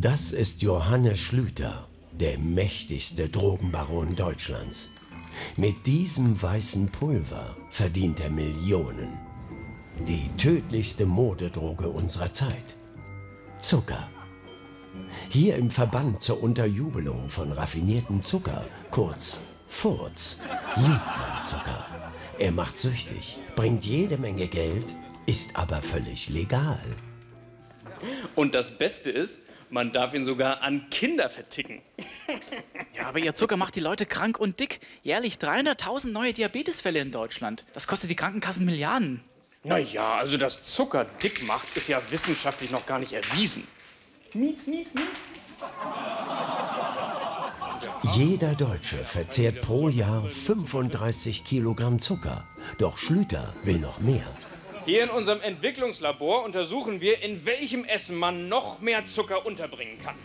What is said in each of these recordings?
Das ist Johannes Schlüter, der mächtigste Drogenbaron Deutschlands. Mit diesem weißen Pulver verdient er Millionen. Die tödlichste Modedroge unserer Zeit. Zucker. Hier im Verband zur Unterjubelung von raffiniertem Zucker, kurz Furz, liebt man Zucker. Er macht süchtig, bringt jede Menge Geld, ist aber völlig legal. Und das Beste ist, man darf ihn sogar an Kinder verticken. Ja, aber Ihr Zucker macht die Leute krank und dick. Jährlich 300.000 neue Diabetesfälle in Deutschland. Das kostet die Krankenkassen Milliarden. Naja, also dass Zucker dick macht, ist ja wissenschaftlich noch gar nicht erwiesen. Mietz. Jeder Deutsche verzehrt pro Jahr 35 Kilogramm Zucker. Doch Schlüter will noch mehr. Hier in unserem Entwicklungslabor untersuchen wir, in welchem Essen man noch mehr Zucker unterbringen kann.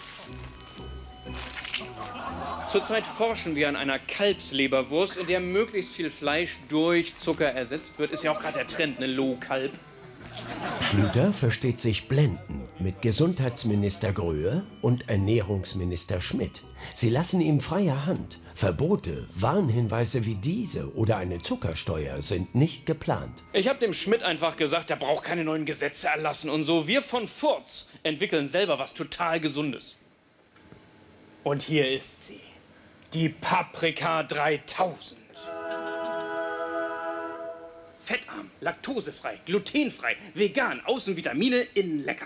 Zurzeit forschen wir an einer Kalbsleberwurst, in der möglichst viel Fleisch durch Zucker ersetzt wird. Ist ja auch gerade der Trend, ne? Low-Kalb. Schlüter versteht sich blendend mit Gesundheitsminister Gröhe und Ernährungsminister Schmidt. Sie lassen ihm freie Hand. Verbote, Warnhinweise wie diese oder eine Zuckersteuer sind nicht geplant. Ich habe dem Schmidt einfach gesagt, er braucht keine neuen Gesetze erlassen und so. Wir von Furz entwickeln selber was total Gesundes. Und hier ist sie. Die Paprika 3000. Fettarm, laktosefrei, glutenfrei, vegan, außen Vitamine, innen lecker.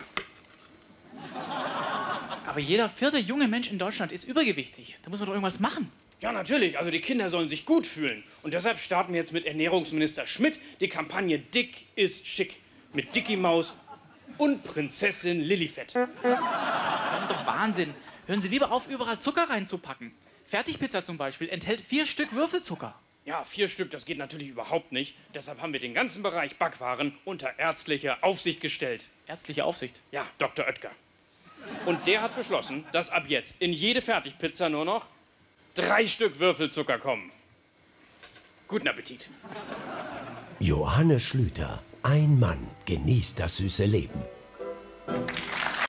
Aber jeder 4. junge Mensch in Deutschland ist übergewichtig. Da muss man doch irgendwas machen. Ja, natürlich. Also die Kinder sollen sich gut fühlen. Und deshalb starten wir jetzt mit Ernährungsminister Schmidt die Kampagne Dick ist schick. Mit Dicky Maus und Prinzessin Lillifett. Das ist doch Wahnsinn. Hören Sie lieber auf, überall Zucker reinzupacken. Fertigpizza zum Beispiel enthält 4 Stück Würfelzucker. Ja, 4 Stück, das geht natürlich überhaupt nicht. Deshalb haben wir den ganzen Bereich Backwaren unter ärztliche Aufsicht gestellt. Ärztliche Aufsicht? Ja, Dr. Oetker. Und der hat beschlossen, dass ab jetzt in jede Fertigpizza nur noch 3 Stück Würfelzucker kommen. Guten Appetit. Johannes Schlüter, ein Mann, genießt das süße Leben.